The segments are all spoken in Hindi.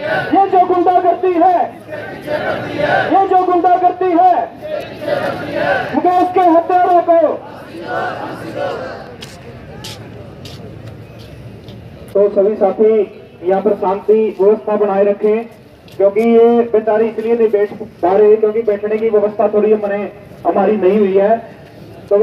ये जो गुंडागर्दी है, ये जो गुंडागर्दी है, मुकेश के हत्यारों को। तो सभी साथी यहाँ पर शांति व्यवस्था बनाए रखें, क्योंकि ये बेचारे इसलिए नहीं बैठ पा रहे क्योंकि बैठने की व्यवस्था थोड़ी हमारी नहीं हुई है। तो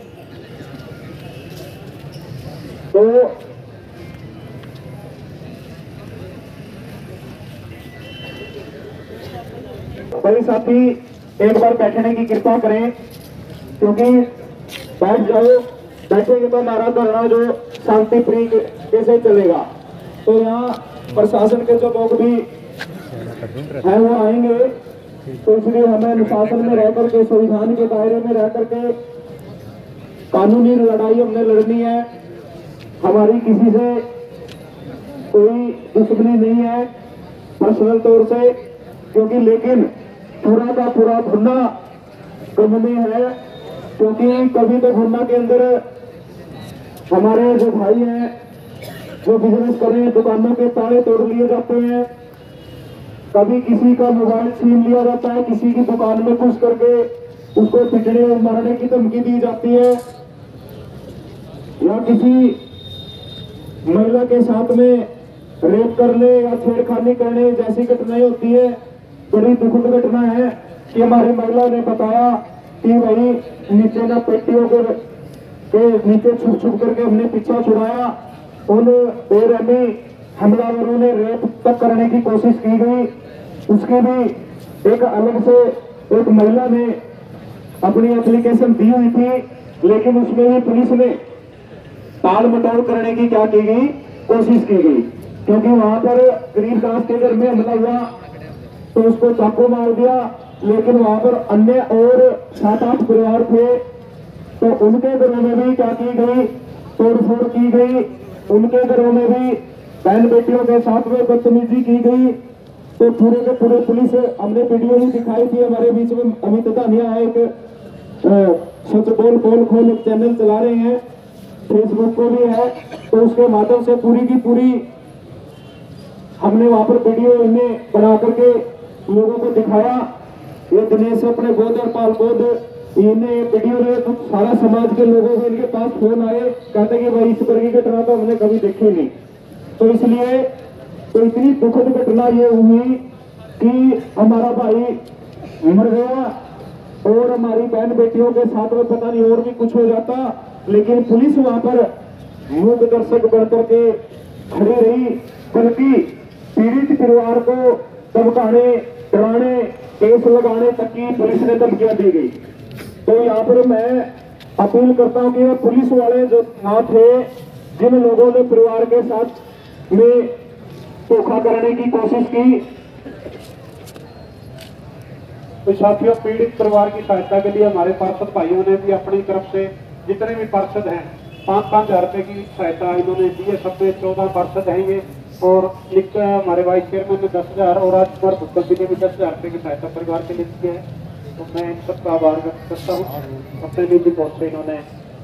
सभी साथी एक बार बैठने की कृपा करें, क्योंकि बैठ जाओ, बैठेंगे तो हमारा धरना जो शांति प्रिय कैसे चलेगा। तो यहाँ प्रशासन के जो लोग भी हैं वो आएंगे, तो इसलिए हमें अनुशासन में रह करके, संविधान के दायरे में रह करके कानूनी लड़ाई हमने लड़नी है। हमारी किसी से कोई दुश्मनी नहीं है पर्सनल तौर से, क्योंकि लेकिन पूरा का पूरा धरना गम में है, क्योंकि कभी तो धरना के अंदर हमारे जो भाई हैं जो बिजनेस कर रहे हैं, दुकानों के ताले तोड़ लिए जाते हैं, कभी किसी का मोबाइल छीन लिया जाता है, किसी की दुकान में घुस करके उसको पीटने और मारने की धमकी दी जाती है, या किसी महिला के साथ में रेप करने या छेड़खानी करने जैसी घटनाएं होती है। बड़ी दुखद घटना है कि हमारी महिला ने बताया कि भाई नीचे ना पेटियों के नीचे छुप छुप करके हमने पीछा छुड़ाया, उन बेरहमी हमलावरों ने रेप तक करने की कोशिश की गई। उसकी भी एक अलग से एक महिला ने अपनी एप्लीकेशन दी हुई थी, लेकिन उसमें भी पुलिस ने ताल मटोल करने की क्या की गई, कोशिश की गई, क्योंकि वहां पर गरीब दास के घर में हमला हुआ तो उसको चाकू मार दिया, लेकिन वहां पर अन्य और 7-8 परिवार थे, तो उनके घरों में भी क्या की गई, तोड़फोड़ की गई, उनके घरों में भी बहन बेटियों के साथ में बदतमीजी की गई। तो पूरे के पूरे पुलिस, हमने वीडियो भी दिखाई थी, हमारे बीच में अमित धानिया है, एक सच बोल पोल खोल एक चैनल चला रहे हैं, फेसबुक पे भी है, तो उसके माध्यम से पूरी की पूरी हमने वहां पर वीडियो इन्हें बना करके लोगों को दिखाया। ये दिनेश अपने बोध और पाल बोध इन्हें वीडियो ने तो सारा समाज के लोगों को इनके पास फोन आए, कहते कि भाई इस तरह की घटना तो हमने कभी देखी नहीं। तो इसलिए तो इतनी दुखद घटना ये हुई कि हमारा भाई मर गया और हमारी बहन बेटियों के साथ में पता नहीं और भी कुछ हो जाता, लेकिन पुलिस वहां पर मूक दर्शक बढ़कर के खड़ी रही, बल्कि पीड़ित परिवार को धमकाने, डराने, केस लगाने तक की पुलिस ने धमकियां दी गई। तो यहाँ पर मैं अपील करता हूँ कि पुलिस वाले जो वहां थे, जिन लोगों ने परिवार के साथ में धोखा करने की कोशिश की, तो साथियों पीड़ित परिवार की सहायता के लिए हमारे पार्षद भाइयों ने भी अपनी तरफ से जितने भी पार्षद हैं 5-5 हजार रुपए की सहायता इन्होंने दी है। सब में 14 पार्षद हैं ये, और हमारे वाइस चेयरमैन ने 10,000 और आज कुमार भुक्कल जी ने भी 10,000 रुपए की सहायता परिवार के लिए दी है। तो मैं इन सबका आभार व्यक्त करता हूँ। अपने निजी पहुंच से इन्होंने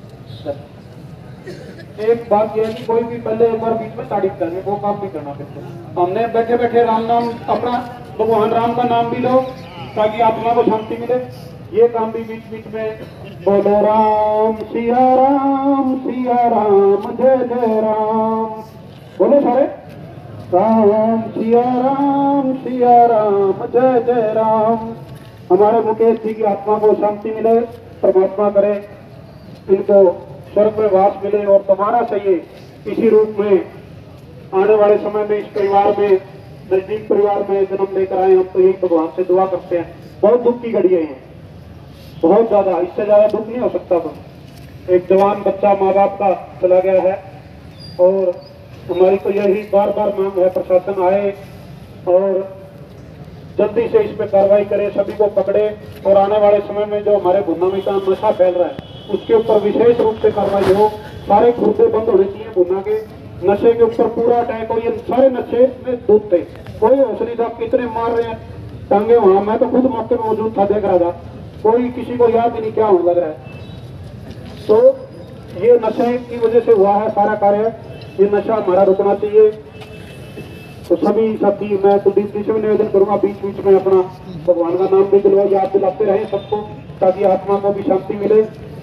एक बात यह है कि कोई भी पहले एक बार बीच में तारीफ करेंगे, वो काम नहीं करना। फिर हमने बैठे बैठे राम नाम, अपना भगवान राम का नाम भी लो ताकि आत्मा को शांति मिले। ये काम भी बीच बीच में बोलो राम सिया राम जय जय राम, बोलो सारे राम सिया राम जय जय राम। हमारे मुकेश जी की आत्मा को शांति मिले, परमात्मा करे इनको स्वर्ग में वास मिले, और दोबारा से ये इसी रूप में आने वाले समय में इस परिवार में, नजदीक परिवार में जन्म लेकर आए। हम तो यही भगवान से दुआ करते हैं। बहुत दुख की घड़ी है ये, बहुत ज्यादा, इससे ज्यादा दुख नहीं हो सकता। तो एक जवान बच्चा माँ बाप का चला गया है, और हमारी तो यही बार बार मांग है प्रशासन आए और जल्दी से इस पे कार्रवाई करे, सभी को पकड़े, और आने वाले समय में जो हमारे भुन्ना में का नशा फैल रहा है उसके ऊपर विशेष रूप से कार्रवाई हो। सारे खुर्दे बंद होने चाहिए भुन्ना के, नशे के ऊपर पूरा अटैक हो। ये सारे नशे में दूध थे, कोई होश नहीं था, कितने मार रहे हैं टांगे वहां, मैं तो खुद मौके में मौजूद था, देख रहा था, कोई किसी को याद ही नहीं क्या होने लग रहा है। तो ये नशे की वजह से हुआ है सारा कार्य, ये नशा हमारा रुकना चाहिए। तो सभी साथी, मैं कुलदीप जी से भी निवेदन करूंगा बीच बीच में अपना भगवान का नाम भी दिलवा याद दिलाते रहे सबको, ताकि आत्मा को भी शांति मिले।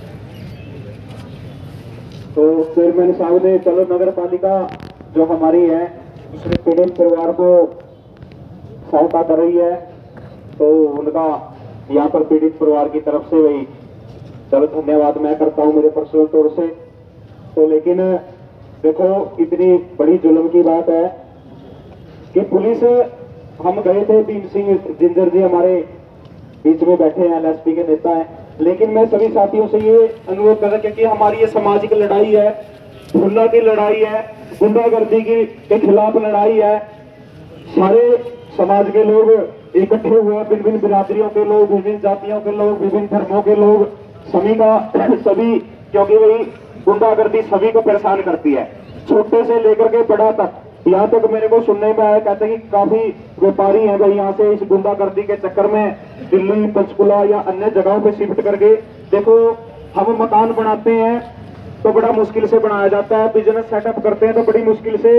तो चेयरमैन साहब ने चलो नगर पालिका जो हमारी है उसने पीड़ित परिवार को सहायता कर रही है, तो उनका यहाँ पर पीड़ित परिवार की तरफ से वही चलो धन्यवाद मैं करता हूँ मेरे पर्सनल तौर से। तो लेकिन देखो इतनी बड़ी जुल्म की बात है कि पुलिस, हम गए थे, भीम सिंह जिंजर जी हमारे बीच में बैठे हैं, एलएसपी के नेता हैं, लेकिन मैं सभी साथियों से ये अनुरोध कर रहा क्योंकि हमारी ये सामाजिक लड़ाई है, भुल्ला की लड़ाई है, गुंडागर्दी के खिलाफ लड़ाई है। सारे समाज के लोग इकट्ठे हुए हैं, विभिन्न बिरादरियों के लोग, विभिन्न जातियों के लोग, विभिन्न धर्मों के लोग, सभी, क्योंकि वही गुंडागर्दी सभी को परेशान करती है, छोटे से लेकर के बड़ा तक। यहाँ तक मेरे को सुनने में आया, कहते हैं कि काफी व्यापारी हैं भाई यहाँ से इस गुंडागर्दी के चक्कर में दिल्ली, पंचकुला या अन्य जगहों पे शिफ्ट करके, देखो हम मकान बनाते हैं तो बड़ा मुश्किल से बनाया जाता है, बिजनेस सेटअप करते हैं तो बड़ी मुश्किल से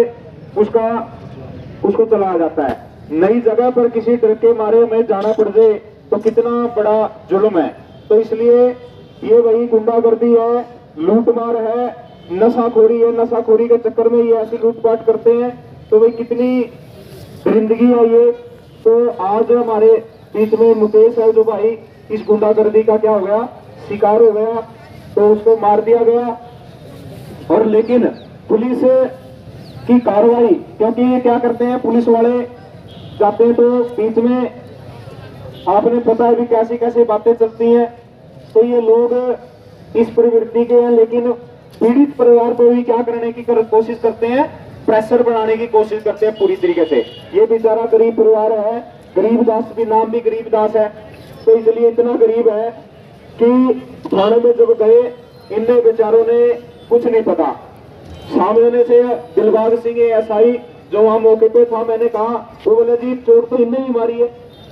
उसको चलाया जाता है। नई जगह पर किसी डर के मारे में जाना पड़ जाए तो कितना बड़ा जुल्म है। तो इसलिए ये वही गुंडागर्दी है, लूटमार है, नशाखोरी है, नशाखोरी के चक्कर में ये ऐसी लूटपाट करते हैं। तो भाई कितनी जिंदगी है ये। तो आज हमारे बीच में मुकेश है जो भाई इस गुंडागर्दी का क्या हो गया, शिकार हो गया, तो उसको मार दिया गया। और लेकिन पुलिस की कार्रवाई, क्योंकि ये क्या करते हैं पुलिस वाले जाते हैं तो बीच में आपने पता है भी कैसी कैसी बातें चलती हैं, तो ये लोग इस प्रवृत्ति के हैं, लेकिन पीड़ित परिवार को भी क्या करने की कोशिश करते हैं, प्रेशर बनाने की कोशिश करते हैं पूरी तरीके से। ये बेचारा गरीब परिवार है, गरीबदास भी, नाम भी गरीबदास है, तो इसलिए इतना गरीब है कि थाने में जब गए इनने बेचारों ने कुछ नहीं पता। सामने से दिलबाग सिंह एसआई जो वहां मौके पे था, मैंने कहा, वो बोले जी चोट तो इनने ही मारी है।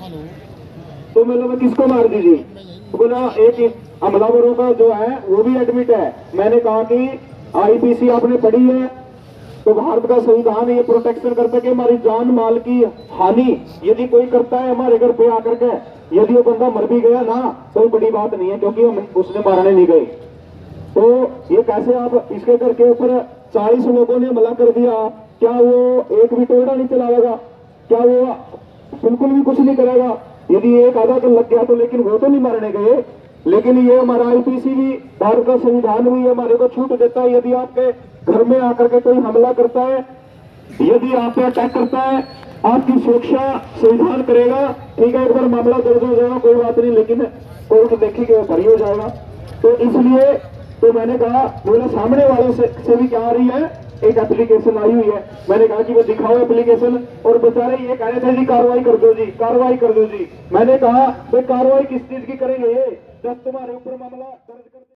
तो मैं किसको मार दीजिए? तो बोला एक हमलावरों का जो है वो भी एडमिट है। मैंने कहा कि आईपीसी आपने पढ़ी है, तो भारत का संविधान ये प्रोटेक्शन करता है कि हमारी जान माल की हानि यदि कोई करता है हमारे घर पे आकर के, यदि वो बंदा मर भी गया ना तो बड़ी बात नहीं है, क्योंकि हम उसने मारने नहीं गए। तो ये कैसे आप इसके घर के ऊपर 40 लोगों ने हमला कर दिया, क्या वो एक भी टोड़ा नहीं चलाएगा? क्या वो बिल्कुल भी कुछ नहीं करेगा? यदि एक आधा कर लग गया तो, लेकिन वो तो नहीं मारने गए। लेकिन ये हमारा आईपीसी भी, भारत का संविधान भी हमारे को छूट देता है, यदि आपके घर में आकर के कोई हमला करता है, यदि आप पे अटैक करता है, आपकी सुरक्षा संविधान करेगा। ठीक है, एक बार मामला दर्ज हो जाएगा कोई बात नहीं, लेकिन कोर्ट देखेगी वो भरी हो जाएगा। तो इसलिए तो मैंने कहा, बोला सामने वालों से भी क्या आ रही है, एक एप्लीकेशन आई हुई है। मैंने कहा कि वो दिखाओ एप्लीकेशन, और बेचारे ये कह रहे थे जी कार्रवाई कर दो जी, कार्रवाई कर दो जी। मैंने कहा भाई कार्रवाई किस चीज की करेंगे, ये जब तुम्हारे ऊपर मामला दर्ज कर